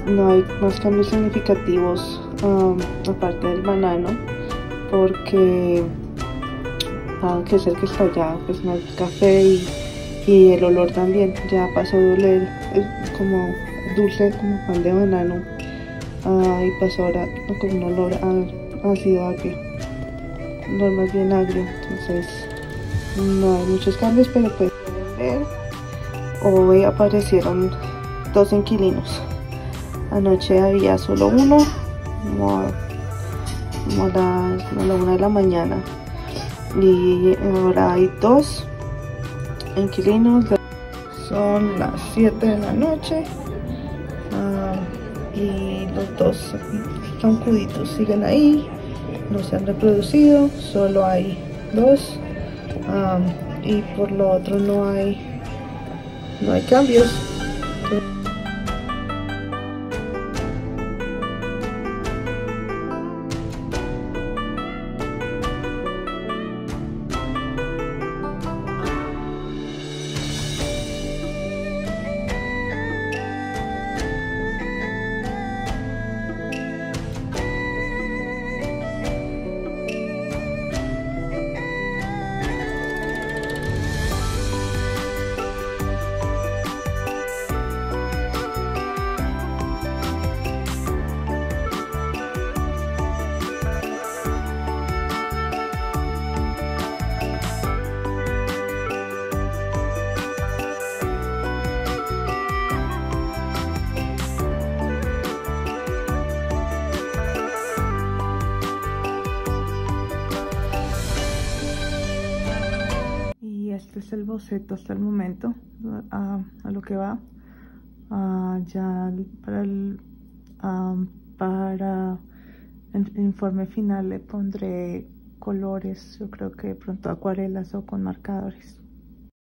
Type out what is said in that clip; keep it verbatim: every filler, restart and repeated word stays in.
no hay más cambios significativos um, aparte del banano, porque dado que es el que está ya, pues no hay café y, y el olor también ya pasó de oler eh, como dulce, como pan de banano, uh, y pasó ahora con un olor a, ácido agrio, un olor más bien agrio. Entonces no hay muchos cambios, pero pueden ver, hoy aparecieron dos inquilinos. Anoche había solo uno, como a, como a, las, a la una de la mañana, y ahora hay dos inquilinos. Son las siete de la noche, uh, y los dos zancuditos siguen ahí, no se han reproducido, solo hay dos, um, y por lo otro no hay, no hay cambios. Este es el boceto hasta el momento, a, a lo que va. Uh, ya para el, um, para el informe final le pondré colores, yo creo que pronto acuarelas o con marcadores.